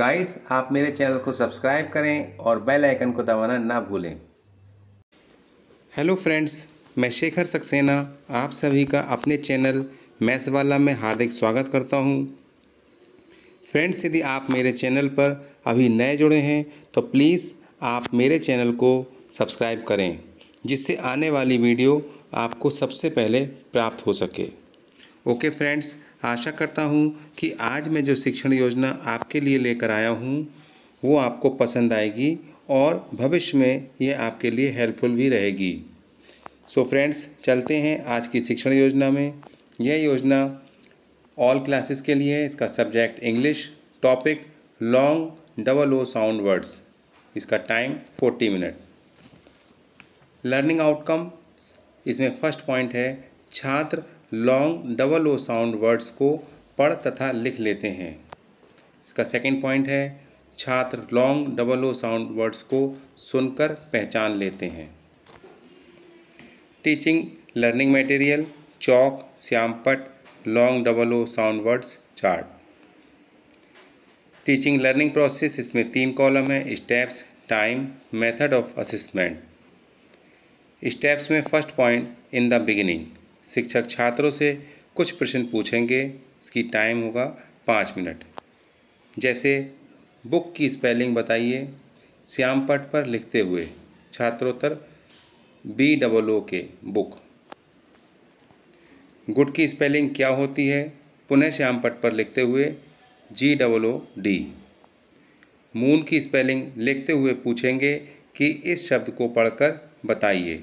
Guys, आप मेरे channel को सब्सक्राइब करें और बेल आइकन को दबाना ना भूलें। हेलो फ्रेंड्स, मैं शेखर सक्सेना आप सभी का अपने चैनल मैथ्स वाला में हार्दिक स्वागत करता हूं। फ्रेंड्स, यदि आप मेरे चैनल पर अभी नए जुड़े हैं तो प्लीज़ आप मेरे चैनल को सब्सक्राइब करें, जिससे आने वाली वीडियो आपको सबसे पहले प्राप्त हो सके। ओके फ्रेंड्स, आशा करता हूँ कि आज मैं जो शिक्षण योजना आपके लिए लेकर आया हूँ वो आपको पसंद आएगी और भविष्य में ये आपके लिए हेल्पफुल भी रहेगी। सो फ्रेंड्स, चलते हैं आज की शिक्षण योजना में। यह योजना ऑल क्लासेस के लिए है। इसका subject English, topic long double O sound words. इसका टाइम 40 मिनट। लर्निंग आउटकम, इसमें फर्स्ट पॉइंट है छात्र long double O sound words को पढ़ तथा लिख लेते हैं। इसका सेकंड पॉइंट है छात्र long double O sound words को सुनकर पहचान लेते हैं। टीचिंग लर्निंग मटेरियल चौक, श्यामपट्ट, long double O sound words chart. Teaching learning process, इसमें 3 कॉलम है। Steps, time, method of assessment. Steps में first point in the beginning, शिक्षक छात्रों से कुछ प्रश्न पूछेंगे। इसकी टाइम होगा 5 मिनट। जैसे बुक की स्पेलिंग बताइए। श्यामपट्ट पर लिखते हुए छात्रोत्तर BOO के बुक। गुड की स्पेलिंग क्या होती है, पुनः श्यामपट्ट पर लिखते हुए GOOD। मून की स्पेलिंग लिखते हुए पूछेंगे कि इस शब्द को पढ़कर बताइए।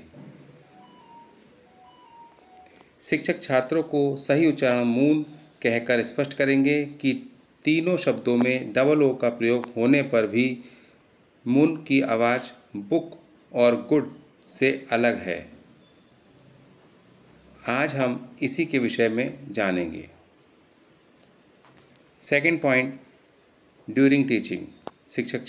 शिक्षक छात्रों को सही उच्चारण मून कहकर स्पष्ट करेंगे कि तीनों शब्दों में डबल ओ का प्रयोग होने पर भी मून की आवाज़ बुक और गुड से अलग है। आज हम इसी के विषय में जानेंगे। सेकंड पॉइंट, ड्यूरिंग टीचिंग, शिक्षक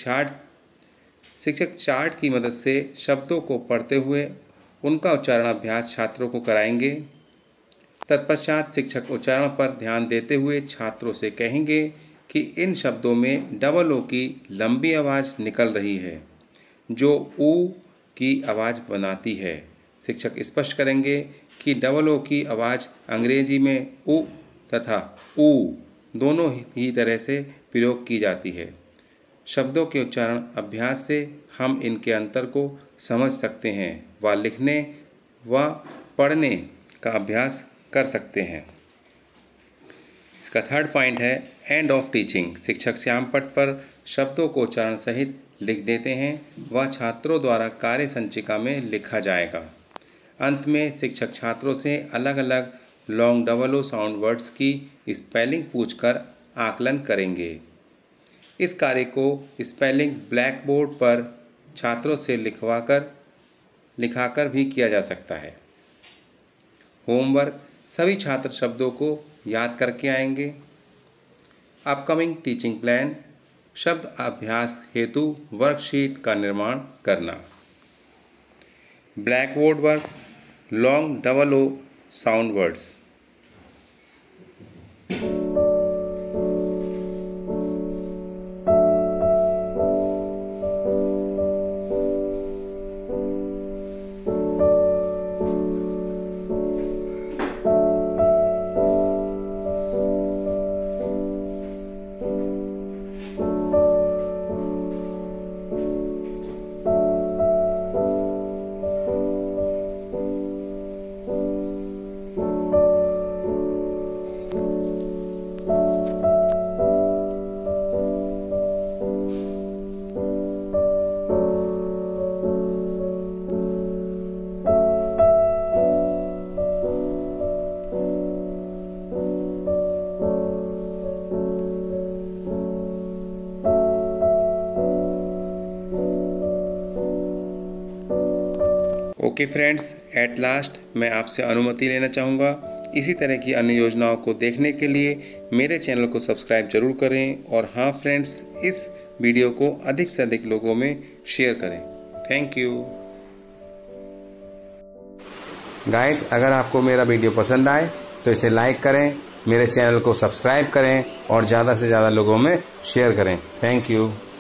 चार्ट की मदद से शब्दों को पढ़ते हुए उनका उच्चारण अभ्यास छात्रों को कराएंगे। तत्पश्चात शिक्षक उच्चारण पर ध्यान देते हुए छात्रों से कहेंगे कि इन शब्दों में डबल ओ की लंबी आवाज़ निकल रही है जो ऊ की आवाज़ बनाती है। शिक्षक स्पष्ट करेंगे कि डबल ओ की आवाज़ अंग्रेजी में ऊ तथा ऊ दोनों ही तरह से प्रयोग की जाती है। शब्दों के उच्चारण अभ्यास से हम इनके अंतर को समझ सकते हैं व लिखने व पढ़ने का अभ्यास कर सकते हैं। इसका थर्ड पॉइंट है एंड ऑफ टीचिंग, शिक्षक श्यामपट्ट पर शब्दों को उच्चारण सहित लिख देते हैं व छात्रों द्वारा कार्य संचिका में लिखा जाएगा। अंत में शिक्षक छात्रों से अलग अलग long double O sound words की स्पेलिंग पूछकर आकलन करेंगे। इस कार्य को स्पेलिंग ब्लैक बोर्ड पर छात्रों से लिखाकर भी किया जा सकता है। होमवर्क, सभी छात्र शब्दों को याद करके आएंगे। अपकमिंग टीचिंग प्लान, शब्द अभ्यास हेतु वर्कशीट का निर्माण करना। Black board work, long double O sound words. Okay friends, at last मैं आपसे अनुमति लेना चाहूँगा। इसी तरह की अन्य योजनाओं को देखने के लिए मेरे चैनल को सब्सक्राइब जरूर करें और हाँ फ्रेंड्स, इस वीडियो को अधिक से अधिक लोगों में शेयर करें। Thank you guys. अगर आपको मेरा वीडियो पसंद आए तो इसे लाइक करें, मेरे चैनल को सब्सक्राइब करें और ज़्यादा से ज़्यादा लोगों में शेयर करें। Thank you.